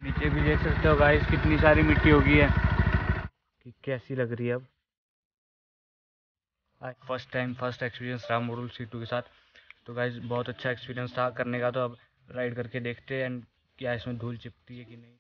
नीचे भी देख सकते हो गाइस कितनी सारी मिट्टी हो गई है कि कैसी लग रही है। अब फर्स्ट एक्सपीरियंस रहा मॉडल C2 के साथ। तो गाइस बहुत अच्छा एक्सपीरियंस था करने का। तो अब राइड करके देखते हैं एंड क्या इसमें धूल चिपकती है कि नहीं।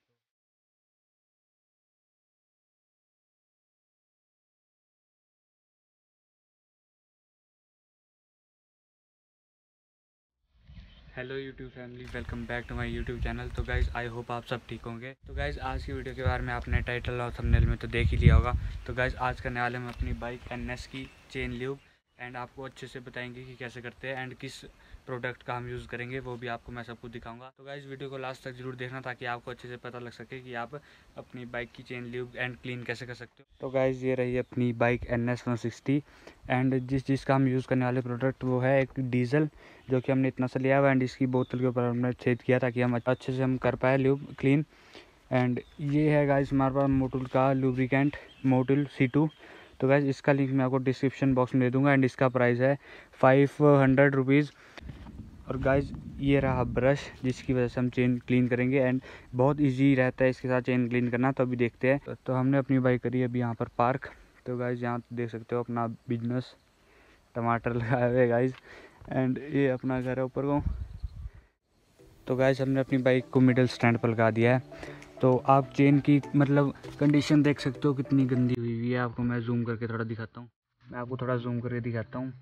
Hello YouTube family, welcome back to my YouTube channel. तो गाइज़ आई होप आप सब ठीक होंगे। तो गाइज़ आज की वीडियो के बारे में आपने टाइटल और थंबनेल में तो देख ही लिया होगा। तो गाइज़ आज करने वाले हम अपनी बाइक NS की चेन ल्यूब एंड आपको अच्छे से बताएंगे कि कैसे करते हैं एंड किस प्रोडक्ट का हम यूज़ करेंगे, वो भी आपको मैं सब कुछ दिखाऊंगा। तो गाइज़ वीडियो को लास्ट तक जरूर देखना ताकि आपको अच्छे से पता लग सके कि आप अपनी बाइक की चेन ल्यूब एंड क्लीन कैसे कर सकते हो। तो गाइज़ ये रही अपनी बाइक NS 160 एंड जिसका हम यूज़ करने वाले प्रोडक्ट वो है एक डीजल, जो कि हमने इतना सा लिया हुआ एंड इसकी बोतल के ऊपर हमने छेद किया ताकि हम अच्छे से हम कर पाए ल्यूब क्लीन। एंड ये है गाइस हमारे पास मोटुल का लुब्रिकेंट मोटुल C2। तो गाइस इसका लिंक मैं आपको डिस्क्रिप्शन बॉक्स में दे दूंगा एंड इसका प्राइस है 500 रुपीज़। और गाइस ये रहा ब्रश जिसकी वजह से हम चेन क्लीन करेंगे एंड बहुत इजी रहता है इसके साथ चेन क्लीन करना। तो अभी देखते हैं। तो हमने अपनी बाइक करी अभी यहाँ पर पार्क। तो गाइस यहाँ देख सकते हो अपना बिजनेस टमाटर लगाए हुए गाइस एंड ये अपना घर है ऊपर को। तो गाइस हमने अपनी बाइक को मिडिल स्टैंड पर लगा दिया है। तो आप चेन की मतलब कंडीशन देख सकते हो कितनी गंदी हुई हुई है। आपको मैं जूम करके थोड़ा दिखाता हूँ। मैं आपको थोड़ा जूम करके दिखाता हूँ।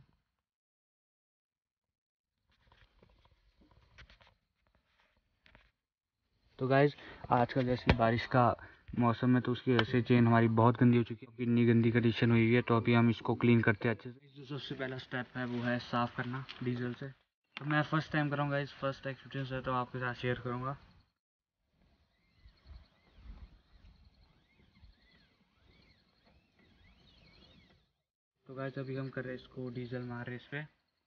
तो गाइस आजकल जैसे बारिश का मौसम है तो उसकी वजह से चेन हमारी बहुत गंदी हो चुकी है, इतनी गंदी कंडीशन हुई है। तो अभी हम इसको क्लीन करते हैं अच्छे से। जो सबसे पहला स्टेप है वो है साफ़ करना डीजल से। तो मैं फर्स्ट टाइम करूँगा, इस फर्स्ट एक्सपीरियंस है तो आपके साथ शेयर करूँगा। तो गाइस अभी हम कर रहे हैं इसको डीजल मार रहे इस पे।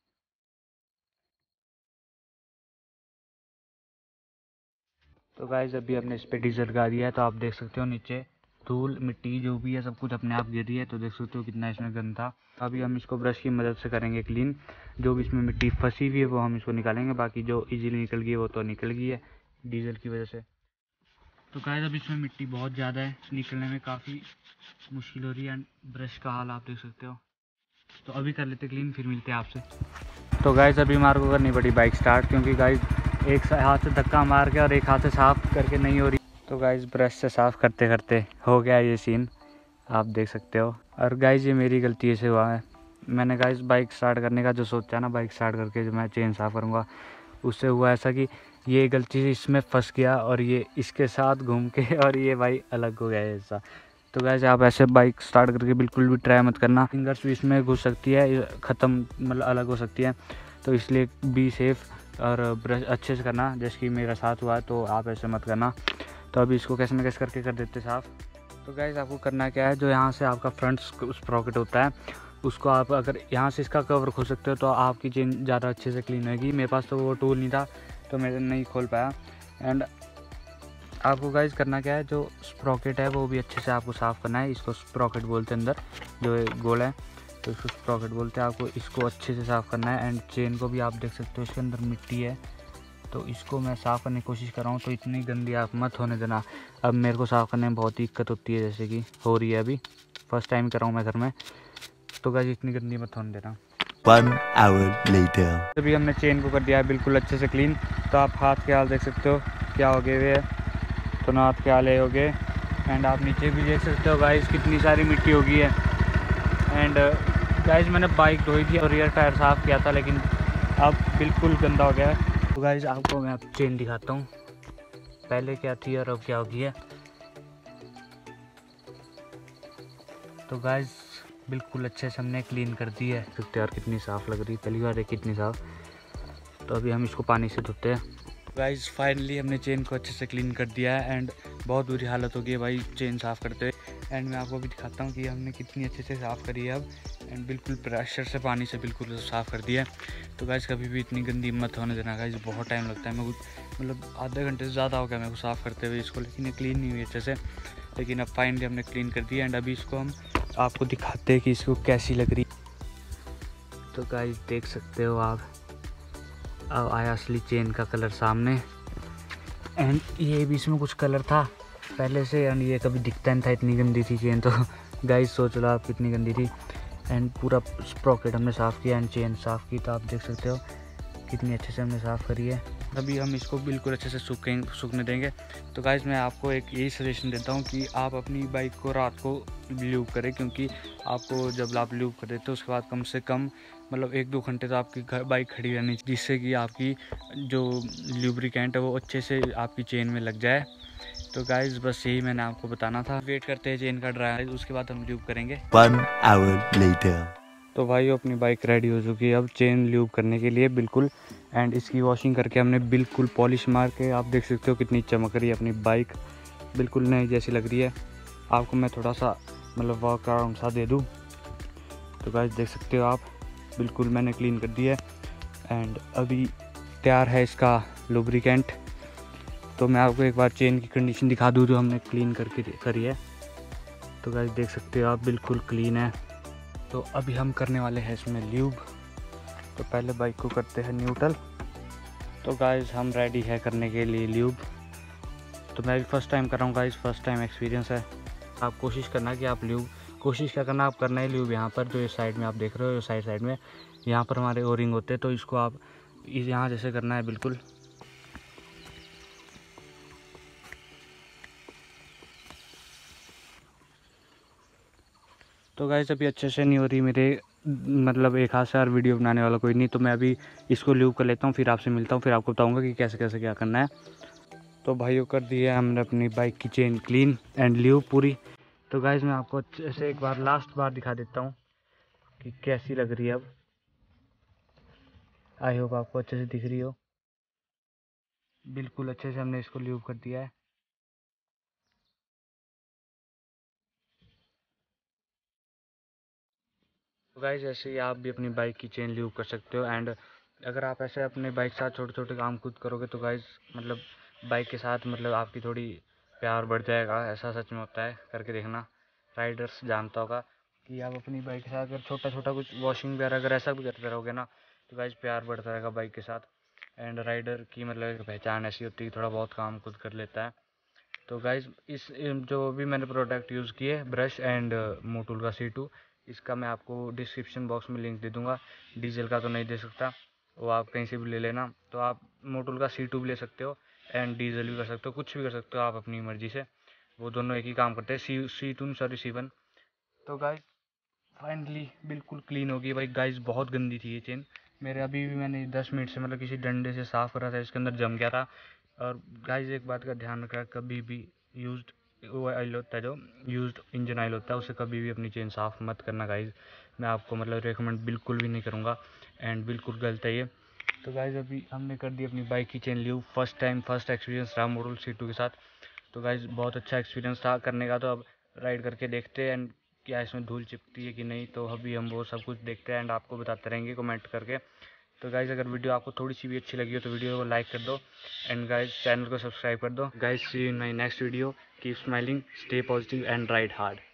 तो गाइस अभी हमने इस पे डीजल लगा दिया है। तो आप देख सकते हो नीचे धूल मिट्टी जो भी है सब कुछ अपने आप गिर रही है। तो देख सकते हो कितना इसमें गंद था। अभी हम इसको ब्रश की मदद से करेंगे क्लीन। जो भी इसमें मिट्टी फंसी हुई है वो हम इसको निकालेंगे, बाकी जो इजीली निकल गई है वो तो निकल गई है डीजल की वजह से। तो गाइस अब इसमें मिट्टी बहुत ज़्यादा है, निकलने में काफ़ी मुश्किल हो रही है एंड ब्रश का हाल आप देख सकते हो। तो अभी कर लेते क्लीन, फिर मिलते हैं आपसे। तो गाइस अभी हमारे को करनी पड़ी बाइक स्टार्ट, क्योंकि गाइस एक हाथ से धक्का मार के और एक हाथ से साफ करके नहीं हो रही। तो गाइस ब्रश से साफ करते करते हो गया ये सीन, आप देख सकते हो। और गाइस ये मेरी गलती से हुआ है। मैंने गाइस बाइक स्टार्ट करने का जो सोचा ना, बाइक स्टार्ट करके जो मैं चेन साफ़ करूँगा, उससे हुआ ऐसा कि ये गलती से इसमें फंस गया और ये इसके साथ घूम के और ये भाई अलग हो गया ऐसा। तो गाइस आप ऐसे बाइक स्टार्ट करके बिल्कुल भी ट्राई मत करना, फिंगर्स भी इसमें घुस सकती है, ख़त्म मतलब अलग हो सकती है। तो इसलिए बी सेफ़ और ब्रश अच्छे से करना, जैसे कि मेरा साथ हुआ है। तो आप ऐसे मत करना। तो अभी इसको कैसे न कैसे करके कर देते साफ़। तो गाइस आपको करना क्या है, जो यहाँ से आपका फ्रंट स्प्रॉकेट होता है उसको आप अगर यहाँ से इसका कवर खोल सकते हो तो आपकी चेन ज़्यादा अच्छे से क्लीन होगी। मेरे पास तो वो टूल नहीं था तो मैं नहीं खोल पाया। एंड आपको गाइस करना क्या है, जो स्प्रॉकेट है वो भी अच्छे से आपको साफ़ करना है। इसको स्प्रॉकेट बोलते हैं, अंदर जो गोल है तो इसको स्प्रॉकेट बोलते हैं। आपको इसको अच्छे से साफ़ करना है। एंड चेन को भी आप देख सकते हो इसके अंदर मिट्टी है, तो इसको मैं साफ़ करने की कोशिश कर रहा हूँ। तो इतनी गंदी आप मत होने देना। अब मेरे को साफ़ करने में बहुत ही दिक्कत होती है, जैसे कि हो रही है अभी, फर्स्ट टाइम कर रहा हूँ मैं घर में। तो गाइस इतनी गंदी मत होने देना। 1 hour later. अभी हमने चेन को कर दिया है बिल्कुल अच्छे से क्लीन। तो आप हाथ के हाल देख सकते हो क्या हो गए हुए है, तो ना हाथ के हाल हो गए। एंड आप नीचे भी देख सकते हो गाइस कितनी सारी मिट्टी हो गई है। एंड गाइस मैंने बाइक धोई थी और रियर टायर साफ़ किया था, लेकिन अब बिल्कुल गंदा हो गया है। तो गाइस आपको मैं चेन दिखाता हूँ पहले क्या थी और अब क्या हो गई है। तो गाइस बिल्कुल अच्छे से हमने क्लीन कर दी है। देखते यार कितनी साफ़ लग रही है, पहली बार है कितनी साफ़। तो अभी हम इसको पानी से धोते हैं। गाइस फाइनली हमने चेन को अच्छे से क्लीन कर दिया है एंड बहुत बुरी हालत हो गई है भाई चेन साफ़ करते हुए। एंड मैं आपको भी दिखाता हूँ कि हमने कितनी अच्छे से साफ़ करी है अब। एंड बिल्कुल प्रेशर से पानी से बिल्कुल साफ़ कर दिया है। तो गाइस कभी भी इतनी गंदी मत होने देना गाइस, बहुत टाइम लगता है। मैं मतलब आधे घंटे से ज़्यादा हो गया मेरे को साफ़ करते हुए इसको, लेकिन ये क्लीन नहीं हुई अच्छे से। लेकिन अब फाइनली हमने क्लीन कर दिया एंड अभी इसको हम आपको दिखाते हैं कि इसको कैसी लग रही। तो गाइस देख सकते हो आप, अब आया असली चेन का कलर सामने। एंड ये भी इसमें कुछ कलर था पहले से, एंड ये कभी दिखता नहीं था, इतनी गंदी थी चेन। तो गाइस सोच लो आप कितनी गंदी थी। एंड पूरा स्प्रॉकेट हमने साफ़ किया एंड चेन साफ़ की, तो आप देख सकते हो कितनी अच्छे से हमने साफ़ करी है। अभी हम इसको बिल्कुल अच्छे से सूखने देंगे। तो गाइस मैं आपको एक यही सजेशन देता हूँ कि आप अपनी बाइक को रात को ल्यूब करें, क्योंकि आपको जब आप ल्यूब कर देते हो उसके बाद कम से कम मतलब 1-2 घंटे तो आपकी बाइक खड़ी रहनी चाहिए, जिससे कि आपकी जो ल्यूब्रिकेंट है वो अच्छे से आपकी चेन में लग जाए। तो गाइस बस यही मैंने आपको बताना था। वेट करते हैं चेन का ड्राई, उसके बाद हम ल्यूब करेंगे। 1 hour later. तो भाई अपनी बाइक रेडी हो चुकी है अब चेन ल्यूब करने के लिए बिल्कुल। एंड इसकी वॉशिंग करके हमने बिल्कुल पॉलिश मार के, आप देख सकते हो कितनी चमक रही है अपनी बाइक, बिल्कुल नई जैसी लग रही है। आपको मैं थोड़ा सा मतलब वॉक अराउंड सा दे दूँ तो गाइस देख सकते हो आप, बिल्कुल मैंने क्लीन कर दिया है। एंड अभी तैयार है इसका लुब्रिकेंट। तो मैं आपको एक बार चेन की कंडीशन दिखा दूँ जो हमने क्लीन करके करी है। तो गाइस देख सकते हो आप, बिल्कुल क्लीन है। तो अभी हम करने वाले हैं इसमें ल्यूब। तो पहले बाइक को करते हैं न्यूट्रल। तो गाइस हम रेडी है करने के लिए ल्यूब। तो मैं भी फर्स्ट टाइम कर रहा हूँ गाइस, फर्स्ट टाइम एक्सपीरियंस है। आप कोशिश करना कि आप ल्यूब, कोशिश क्या करना आप करना है ल्यूब यहाँ पर, जो इस साइड में आप देख रहे हो, साइड में यहाँ पर हमारे ओरिंग होते हैं, तो इसको आप यहाँ जैसे करना है बिल्कुल। तो गाइस अभी अच्छे से नहीं हो रही मेरे, मतलब एक हाथ से यार वीडियो बनाने वाला कोई नहीं, तो मैं अभी इसको ल्यूब कर लेता हूँ, फिर आपसे मिलता हूँ, फिर आपको बताऊँगा कि कैसे कैसे क्या करना है। तो भाइयों कर दी है हमने अपनी बाइक की चेन क्लीन एंड ल्यूब पूरी। तो गाइस मैं आपको अच्छे से एक बार लास्ट बार दिखा देता हूँ कि कैसी लग रही है अब। आई होप आपको अच्छे से दिख रही हो, बिल्कुल अच्छे से हमने इसको ल्यूब कर दिया है। तो गाइस ऐसे ही आप भी अपनी बाइक की चेन ल्यूब कर सकते हो। एंड अगर आप ऐसे अपने बाइक के साथ छोटे छोटे काम खुद करोगे तो गाइस मतलब बाइक के साथ मतलब आपकी थोड़ी प्यार बढ़ जाएगा, ऐसा सच में होता है, करके देखना। राइडर्स जानता होगा कि आप अपनी बाइक के साथ अगर छोटा छोटा कुछ वॉशिंग वगैरह अगर ऐसा भी करते रहोगे ना, तो गाइस प्यार बढ़ता रहेगा बाइक के साथ। एंड राइडर की मतलब एक पहचान ऐसी होती है कि थोड़ा बहुत काम खुद कर लेता है। तो गाइज इस जो भी मैंने प्रोडक्ट यूज़ किए, ब्रश एंड मोटूल का C2, इसका मैं आपको डिस्क्रिप्शन बॉक्स में लिंक दे दूंगा। डीजल का तो नहीं दे सकता, वो आप कहीं से भी ले लेना। तो आप मोटूल का C2 भी ले सकते हो एंड डीजल भी कर सकते हो, कुछ भी कर सकते हो आप अपनी मर्जी से, वो दोनों एक ही काम करते हैं। C2 sorry C1। तो गाइज फाइनली बिल्कुल क्लीन हो गई भाई। गाइज बहुत गंदी थी ये चेन मेरे, अभी भी मैंने 10 मिनट से मतलब किसी डंडे से साफ़ करा था, इसके अंदर जम गया था। और गाइज एक बात का ध्यान रखा, कभी भी यूज्ड वो ऑयल होता है, जो यूज्ड इंजन ऑयल होता है, उससे कभी भी अपनी चेन साफ़ मत करना गाइज। मैं आपको मतलब रेकमेंड बिल्कुल भी नहीं करूँगा एंड बिल्कुल गलत है ये। तो गाइज अभी हमने कर दी अपनी बाइक की chain lube, first time first experience रहा मोटूल C2 के साथ। तो गाइज बहुत अच्छा एक्सपीरियंस था करने का। तो अब राइड करके देखते हैं एंड क्या इसमें धूल चिपकती है कि नहीं, तो अभी हम वो सब कुछ देखते हैं एंड आपको बताते रहेंगे कमेंट करके। तो गाइज़ अगर वीडियो आपको थोड़ी सी भी अच्छी लगी हो तो वीडियो को लाइक कर दो एंड गाइज़ चैनल को सब्सक्राइब कर दो। Guys see you in my next video, keep smiling, stay positive and ride hard.